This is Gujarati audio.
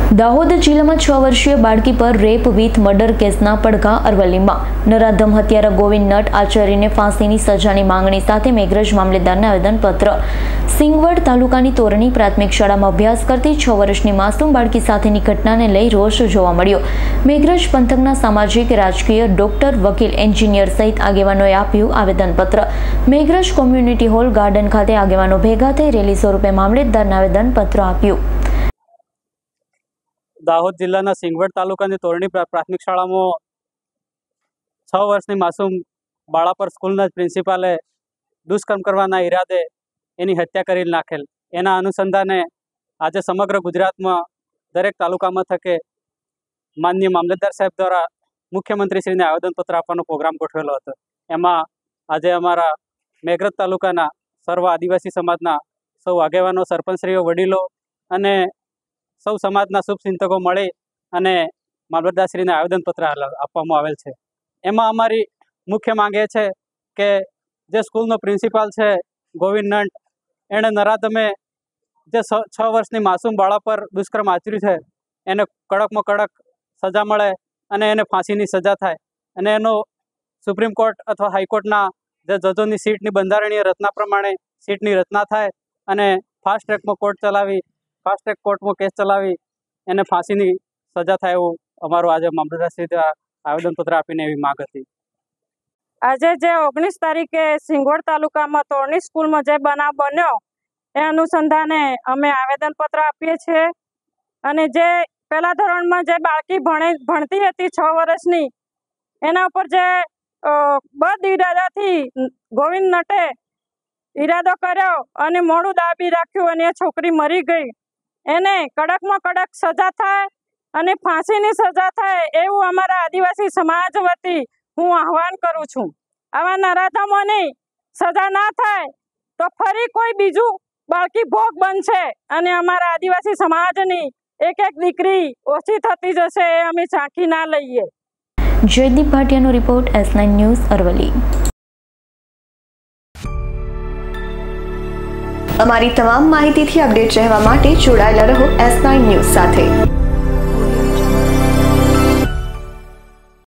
દાહોદ જિલ્લામાં 6 વર્ષીય બાળકી પર રેપ વિથ મર્ડર કેસના પડઘા અરવલ્લીમાં નરાધમ હત્યારા ગોવિંદ નટ આચાર્યને ફાંસીની સજાની માંગણી સાથે મેઘરજ મામલેદારને આવેદનપત્ર। સિંગવડ તાલુકાની તોરણી પ્રાથમિક શાળામાં અભ્યાસ કરતી 6 વર્ષની માસૂમ બાળકી સાથેની ઘટનાને લઈ રોષ જોવા મળ્યો। મેઘરજ પંથકના સામાજિક, રાજકીય, ડોક્ટર, વકીલ, એન્જિનિયર સહિત આગેવાનોએ આપ્યું આવેદનપત્ર। મેઘરજ કોમ્યુનિટી હોલ ગાર્ડન ખાતે આગેવાનો ભેગા થઈ રેલી સ્વરૂપે મામલેદારને આવેદનપત્ર આપ્યું। દાહોદ જિલ્લાના સિંગવડ તાલુકાની તોરણી પ્રાથમિક શાળામાં 6 વર્ષની માસૂમ બાળા પર સ્કૂલના પ્રિન્સિપાલે દુષ્કર્મ કરવાના ઈરાદે એની હત્યા કરી નાખેલ। એના અનુસંધાને આજે સમગ્ર ગુજરાતમાં દરેક તાલુકા મથકે માનનીય મામલતદાર સાહેબ દ્વારા મુખ્યમંત્રીશ્રીને આવેદનપત્ર આપવાનો પ્રોગ્રામ ગોઠવેલો હતો। એમાં આજે અમારા મેઘરજ તાલુકાના સર્વ આદિવાસી સમાજના સૌ આગેવાનો, સરપંચશ્રીઓ, વડીલો અને સૌ સમાજના શુભચિંતકો મળી અને મામલતદારશ્રીને આવેદનપત્ર આપવામાં આવેલ છે। એમાં અમારી મુખ્ય માંગ એ છે કે જે સ્કૂલનો પ્રિન્સિપાલ છે ગોવિંદ નટ, એણે નરાધમે જે 6 વર્ષની માસૂમ બાળા પર દુષ્કર્મ આચર્યું છે એને કડકમાં કડક સજા મળે અને એને ફાંસીની સજા થાય અને એનો સુપ્રીમ કોર્ટ અથવા હાઈકોર્ટના જે જજોની સીટની બંધારણીય રચના પ્રમાણે સીટની રચના થાય અને ફાસ્ટ ટ્રેકમાં ફાસ્ટ ટ્રેક કોર્ટમાં કેસ ચલાવી એને ફાંસીની સજા થાય એવું અમારું આજે મામલતદારશ્રી આવેદનપત્ર આપીને એવી માંગ હતી। આજે જે 19 તારીખે સિંગવડ તાલુકામાં તોરણી સ્કૂલમાં જે બનાવ બન્યો એ અનુસંધાને અમે આવેદનપત્ર આપીએ છીએ અને જે પહેલા ધોરણમાં જે બાળકી ભણતી હતી 6 વર્ષની એના ઉપર જે બદ ઇરાદાથી ગોવિંદ નટે ઈરાદો કર્યો અને મોડું દાબી રાખ્યું અને એ છોકરી મરી ગઈ। એને કડકમાં કડક સજા થાય અને ફાંસીની સજા થાય એવું અમારા આદિવાસી સમાજ વતી હું આહવાન કરું છું। આવા નરાધમોની સજા ના થાય તો ફરી કોઈ બીજું બાળકી ભોગ બનશે અને અમારા આદિવાસી સમાજની એક દીકરી ઓછી થતી જશે એ અમે ઝાંખી ના લઈએ। જયદીપ ભાટિયાનો રિપોર્ટ, S9 ન્યૂઝ, અરવલ્લી। અમારી તમામ માહિતીથી અપડેટ રહેવા માટે જોડાયેલા રહો S9 ન્યૂઝ સાથે।